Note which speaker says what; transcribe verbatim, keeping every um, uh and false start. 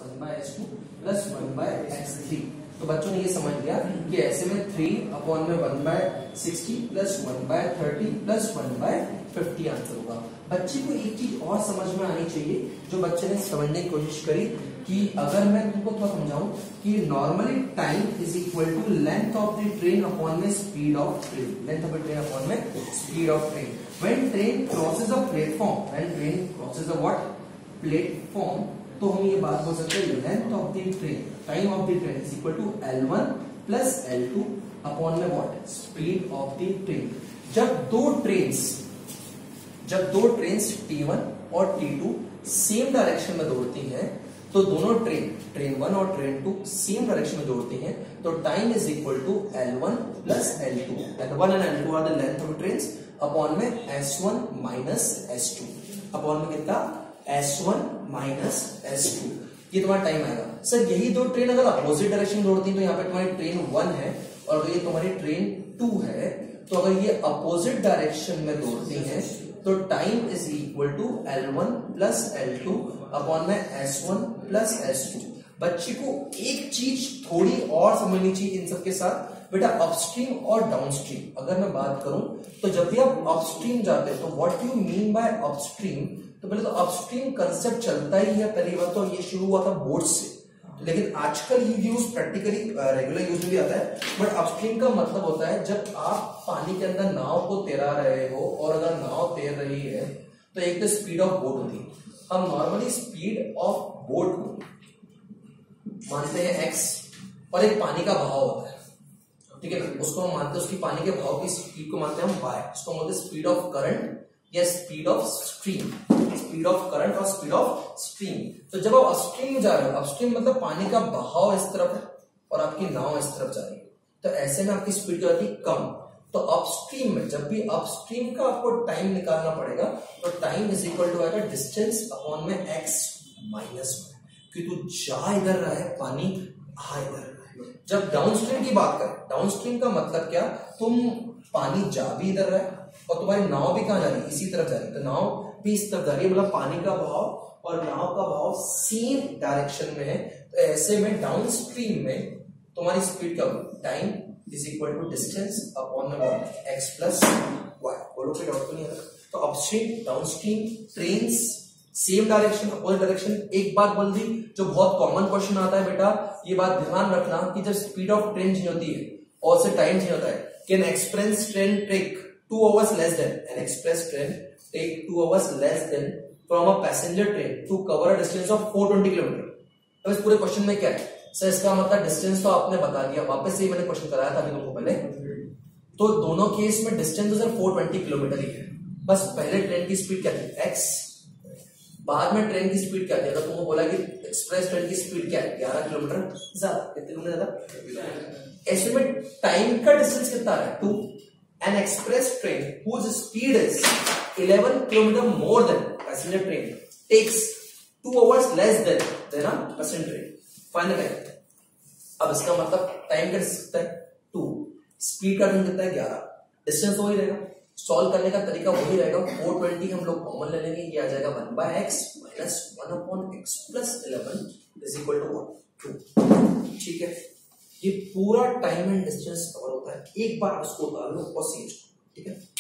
Speaker 1: One by H two plus one by X three. तो बच्चों ने ये समझ लिया कि ऐसे में थ्री अपॉन में one by sixty plus one by thirty plus one by fifty answer होगा। बच्चे को एक चीज और समझ में आनी चाहिए जो बच्चे ने समझने की कोशिश करी कि अगर मैं तुमको थोड़ा समझाऊं कि normally time is equal to length of the train upon में speed of train, length of the train upon में speed of train. When train crosses a platform, when train crosses a what platform, तो हम ये बात बोल सकते हैं length of the train, time of the train is equal to L one plus L two upon में what speed of the train. जब दो ट्रेन्स जब दो ट्रेन्स टी वन और टी टू सेम डायरेक्शन में दौड़ती हैं, तो दोनों ट्रेन ट्रेन वन और ट्रेन टू सेम डायरेक्शन में दौड़ती हैं, तो time is equal to L one plus L two. L one and L two are the length of trains upon में S one minus S two upon में कितना S one minus S two. ये तुम्हारा time आएगा। Sir यही दो train अगर opposite direction में दौड़ती हैं, तो यहाँ पे तुम्हारी ट्रेन वन है और अगर ये तुम्हारी ट्रेन टू है, तो अगर ये अपोजिट डायरेक्शन में दौड़ती हैं तो time is equal to L one plus L two upon में S one plus S two. बच्चे को एक चीज थोड़ी और समझनी चाहिए इन सबके साथ बेटा, अपस्ट्रीम और डाउनस्ट्रीम। अगर मैं बात करूं तो जब भी आप अपस्ट्रीम जाते हैं तो what you mean by upstream, तो पहले तो अपस्ट्रीम कंसेप्ट चलता ही है। पहली बात तो ये शुरू हुआ था बोर्ड से, लेकिन आजकल ये यूज प्रैक्टिकली रेगुलर यूज में भी आता है। बट अपस्ट्रीम का मतलब होता है जब आप पानी के अंदर नाव को तैरा रहे हो और अगर नाव तैर रही है तो एक तो स्पीड ऑफ बोट होती है। हम नॉर्मली स्पीड ऑफ बोट को मानते हैं एक्स और एक पानी का बहाव होता है, ठीक है ना, उसको हम मानते हैं उसकी पानी के बहाव की स्पीड को मानते हैं हम वाई, उसको मानते हैं स्पीड ऑफ करंट या speed of stream, speed of current और स्पीड ऑफ स्ट्रीम। तो जब आप अपस्ट्रीम में जा रहे हो, अपस्ट्रीम मतलब पानी का बहाव इस तरफ है और आपकी नाव इस तरफ जा रही है, तो ऐसे में आपकी स्पीड क्या होती है कम। तो अपस्ट्रीम में जब भी अपस्ट्रीम का आपको टाइम निकालना पड़ेगा तो टाइम इज इक्वल टू आएगा डिस्टेंस अपॉन में एक्स माइनस वन, कि तू जा इधर रहा है पानी आ इधर रहा है। जब डाउनस्ट्रीम की बात करें, डाउनस्ट्रीम का मतलब क्या, तुम पानी जा भी इधर रहा है और तुम्हारी नाव भी कहां जा रही है, इसी तरफ जा रही है, तो नाव भी इस तरफ जा रही है, मतलब पानी का बहाव और नाव का बहाव सेम डायरेक्शन में है। तो ऐसे में डाउनस्ट्रीम में तुम्हारी स्पीड क्या होगी, time is equal to distance upon में व्हाट एक्स प्लस वाई। बोलो कोई डाउट तो नहीं है। तो upstream downstream trains same direction opposite direction. एक बात बोल दी जो बहुत कॉमन क्वेश्चन आता है बेटा, ये बात ध्यान रखना कि जब स्पीड ऑफ ट्रेन चेंज होती है और से टाइम चेंज होता है, can express train take two hours less than an express train take two hours less than from a passenger train to cover a distance of four twenty kilometre. तो इस पूरे question में क्या है sir, इसका मतलब डिस्टेंस तो आपने बता दिया, वापस से ही मैंने क्वेश्चन कराया था अभी तुमको पहले। तो दोनों केस में डिस्टेंस तो सर फोर ट्वेंटी किलोमीटर ही है। बस पहले ट्रेन की स्पीड क्या थी एक्स, बाद में ट्रेन की स्पीड क्या थी, अगर तुमको बोला कि एक्सप्रेस ट्रेन की स्पीड क्या है ग्यारह किलोमीटर ज्यादा, कितने किलोमीटर ज्यादा। ऐसे में टाइम का डिस्टेंस कितना है two, an express train whose speed is eleven kilometer more than passenger train takes two hours less than than a passenger train। Final है। अब इसका मतलब टाइम का डिस्टेंस कितना है टू, स्पीड का डिस्टेंस कितना है ग्यारह, डिस्टेंस तो वही रहेगा, सॉल्व करने का तरीका वही रहेगा। फोर ट्वेंटी हम लोग कॉमन ले लेंगे, ये आ जाएगा one by X minus one upon X plus eleven is equal to two. ठीक है, ये पूरा टाइम एंड डिस्टेंस कवर होता है। एक बार उसको उतार लो और सीख, ठीक है।